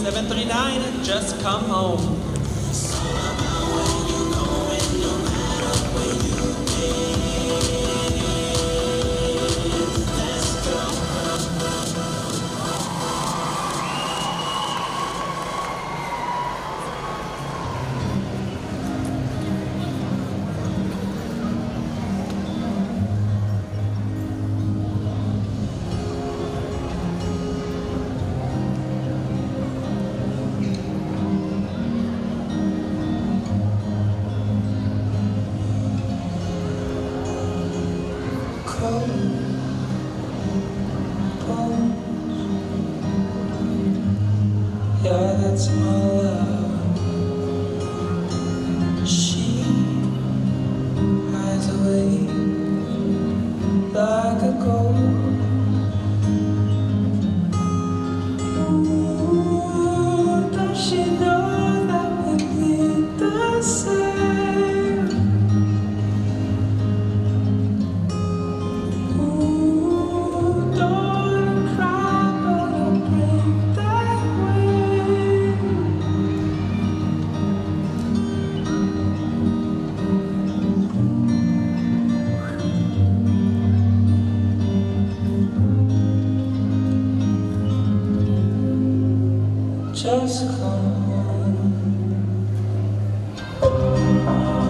739, just come home. Yeah, that's my love. She hides away like a ghost. Ooh, does she know that we need the same? Ooh, don't cry, but I'll break that way. Just come home.